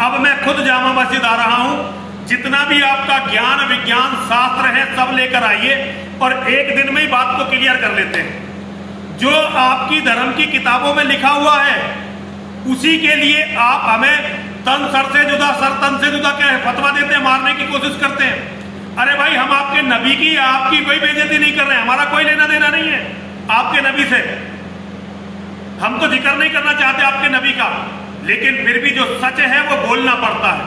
अब मैं खुद जामा मस्जिद आ रहा हूं, जितना भी आपका ज्ञान विज्ञान शास्त्र है सब लेकर आइए और एक दिन में ही बात को क्लियर कर लेते हैं। जो आपकी धर्म की किताबों में लिखा हुआ है उसी के लिए आप हमें तन सर से जुदा, सर तन से जुदा क्या है फतवा देते हैं, मारने की कोशिश करते हैं। अरे भाई, हम आपके नबी की आपकी कोई बेइज्जती नहीं कर रहे हैं, हमारा कोई लेना देना नहीं है आपके नबी से। हम तो जिक्र नहीं करना चाहते आपके नबी का, लेकिन फिर भी जो सच है वो बोलना पड़ता है।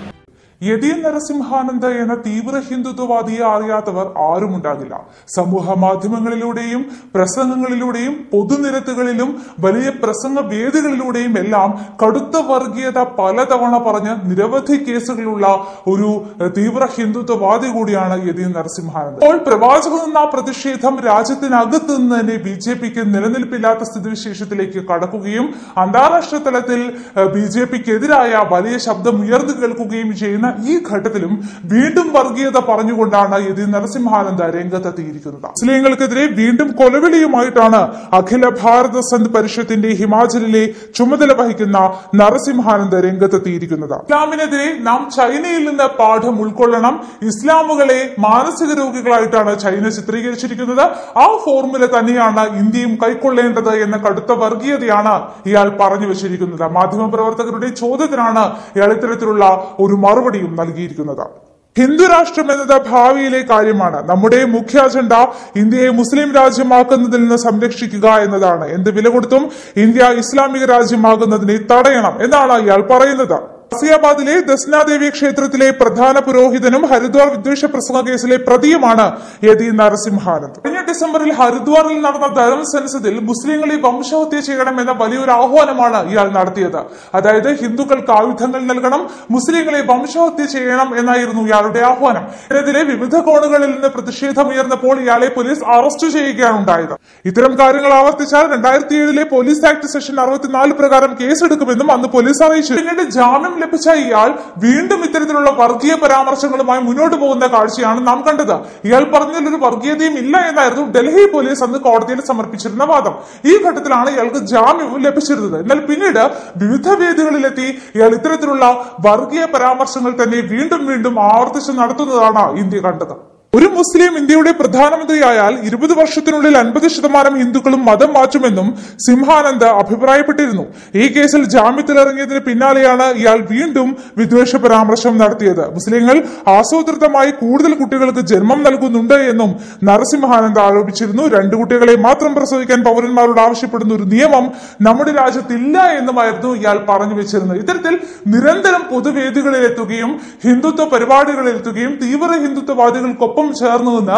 യതി നരസിംഹാനന്ദ എന്ന തീവ്ര ഹിന്ദുത്വവാദിയെ അറിയാത്തവർ ആരുമുണ്ടാകില്ല. സമൂഹ മാധ്യമങ്ങളിലൂടെയും പ്രസംഗങ്ങളിലൂടെയും പൊതുനിരത്തുകളിലും വലിയ പ്രസംഗ വേദികളിലൂടെയും എല്ലാം കടുത്ത വർഗീയത പലതവണ പറഞ്ഞ് നിരവധി കേസുകളുള്ള ഒരു തീവ്ര ഹിന്ദുത്വവാദി കൂടിയാണ് യതി നരസിംഹാനന്ദ. ഇപ്പോൾ പ്രവാചകൻ എന്ന പ്രതിഷേധം രാജ്യത്തിനകത്ത് നിന്ന് തന്നെ ബിജെപിക്ക് നിലനിൽപ്പില്ലാത്ത സ്ഥിതിവിശേഷത്തിലേക്ക് കടക്കുകയും അന്താരാഷ്ട്ര തലത്തിൽ ബിജെപിക്കെതിരായ വലിയ ശബ്ദം ഉയർന്നു കേൾക്കുകയും ചെയ്യുന്ന ഈ ഘട്ടത്തിലും വീണ്ടും വർഗീയത പറഞ്ഞുകൊണ്ടാണ് യതി നരസിംഹാനന്ദ രംഗത്തെത്തിയിരിക്കുന്നത്. മുസ്ലിങ്ങൾക്കെതിരെ വീണ്ടും കൊലവിളിയുമായിട്ടാണ് അഖില ഭാരത സന്ത് പരിഷത്തിന്റെ ഹിമാചലിലെ ചുമതല വഹിക്കുന്ന നരസിംഹാനന്ദ രംഗത്തെത്തിയിരിക്കുന്നത്. ഇസ്ലാമിനെതിരെ നാം ചൈനയിൽ നിന്ന് പാഠം ഉൾക്കൊള്ളണം, ഇസ്ലാമുകളെ മാനസിക രോഗികളായിട്ടാണ് ചൈന ചിത്രീകരിച്ചിരിക്കുന്നത്, ആ ഫോർമുല തന്നെയാണ് ഇന്ത്യയും കൈക്കൊള്ളേണ്ടത് എന്ന കടുത്ത വർഗീയതയാണ് ഇയാൾ പറഞ്ഞു വെച്ചിരിക്കുന്നത്. മാധ്യമപ്രവർത്തകരുടെ ചോദ്യത്തിനാണ് ഇയാൾ ഇത്തരത്തിലുള്ള ഒരു മറുപടി നൽകിയിരിക്കുന്നത്. ഹിന്ദു രാഷ്ട്രം എന്നത് ഭാവിയിലെ കാര്യമാണ്. നമ്മുടെ മുഖ്യ അജണ്ട ഇന്ത്യയെ മുസ്ലിം രാജ്യമാക്കുന്നതിൽ നിന്ന് സംരക്ഷിക്കുക എന്നതാണ്. എന്ത് വില കൊടുത്തും ഇന്ത്യ ഇസ്ലാമിക രാജ്യമാകുന്നതിനെ തടയണം എന്നാണ് ഇയാൾ പറയുന്നത്. ഗാസിയാബാദിലെ ദസ്നാദേവി ക്ഷേത്രത്തിലെ പ്രധാന പുരോഹിതനും ഹരിദ്വാർ വിദ്വേഷ പ്രസംഗ കേസിലെ പ്രതിയുമാണ് യതി നരസിംഹാനന്ദ. കഴിഞ്ഞ ഡിസംബറിൽ ഹരിദ്വാറിൽ നടന്ന ധർമ്മ സെൻസസിൽ മുസ്ലിങ്ങളെ വംശഹത്യ ചെയ്യണം എന്ന വലിയൊരു ആഹ്വാനമാണ് ഇയാൾ നടത്തിയത്. അതായത് ഹിന്ദുക്കൾക്ക് ആയുധങ്ങൾ നൽകണം, മുസ്ലിങ്ങളെ വംശഹത്യ ചെയ്യണം എന്നായിരുന്നു ഇയാളുടെ ആഹ്വാനം. ഇതിലെ വിവിധ കോണുകളിൽ നിന്ന് പ്രതിഷേധമുയർന്നപ്പോൾ ഇയാളെ പോലീസ് അറസ്റ്റ് ചെയ്യുകയാണ് ഉണ്ടായത്. ഇത്തരം കാര്യങ്ങൾ ആവർത്തിച്ചാൽ 2007 പോലീസ് ആക്ട് സെക്ഷൻ 64 പ്രകാരം കേസെടുക്കുമെന്നും അന്ന് പോലീസ് അറിയിച്ചു. പിന്നീട് ജാമ്യം ലഭിച്ച ഇയാൾ വീണ്ടും ഇത്തരത്തിലുള്ള വർഗീയ പരാമർശങ്ങളുമായി മുന്നോട്ട് പോകുന്ന കാഴ്ചയാണ് നാം കണ്ടത്. ഇയാൾ പറഞ്ഞതിൽ ഒരു വർഗീയതയും ഇല്ല എന്നായിരുന്നു ഡൽഹി പോലീസ് അന്ന് കോടതിയിൽ സമർപ്പിച്ചിരുന്ന വാദം. ഈ ഘട്ടത്തിലാണ് ഇയാൾക്ക് ജാമ്യവും ലഭിച്ചിരുന്നത്. എന്നാൽ പിന്നീട് വിവിധ വേദികളിലെത്തി ഇയാൾ ഇത്തരത്തിലുള്ള വർഗീയ പരാമർശങ്ങൾ തന്നെ വീണ്ടും വീണ്ടും ആവർത്തിച്ച് നടത്തുന്നതാണ് ഇന്ത്യ കണ്ടത്. ഒരു മുസ്ലിം ഇന്ത്യയുടെ പ്രധാനമന്ത്രിയായാൽ 20 വർഷത്തിനുള്ളിൽ 50% ഹിന്ദുക്കളും മതം മാറ്റുമെന്നും സിംഹാനന്ദ അഭിപ്രായപ്പെട്ടിരുന്നു. ഈ കേസിൽ ജാമ്യത്തിലിറങ്ങിയതിന് പിന്നാലെയാണ് ഇയാൾ വീണ്ടും വിദ്വേഷ പരാമർശം നടത്തിയത്. മുസ്ലിങ്ങൾ ആസൂത്രിതമായി കൂടുതൽ കുട്ടികൾക്ക് ജന്മം നൽകുന്നുണ്ട് എന്നും നരസിംഹാനന്ദ ആരോപിച്ചിരുന്നു. 2 കുട്ടികളെ മാത്രം പ്രസവിക്കാൻ പൗരന്മാരോട് ആവശ്യപ്പെടുന്ന ഒരു നിയമം നമ്മുടെ രാജ്യത്തില്ല എന്നുമായിരുന്നു ഇയാൾ പറഞ്ഞു വെച്ചിരുന്നത്. ഇത്തരത്തിൽ നിരന്തരം പൊതുവേദികളിലെത്തുകയും ഹിന്ദുത്വ പരിപാടികളിലെത്തുകയും തീവ്ര ഹിന്ദുത്വവാദികൾക്കൊപ്പം ചേർന്നു നിന്ന്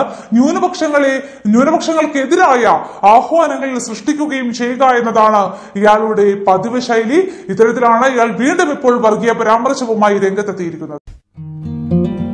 ന്യൂനപക്ഷങ്ങൾക്കെതിരായ ആഹ്വാനങ്ങൾ സൃഷ്ടിക്കുകയും ചെയ്യുക എന്നതാണ് ഇയാളുടെ പതിവ് ശൈലി. ഇത്തരത്തിലാണ് ഇയാൾ വീണ്ടും ഇപ്പോൾ വർഗീയ പരാമർശവുമായി രംഗത്തെത്തിയിരിക്കുന്നത്.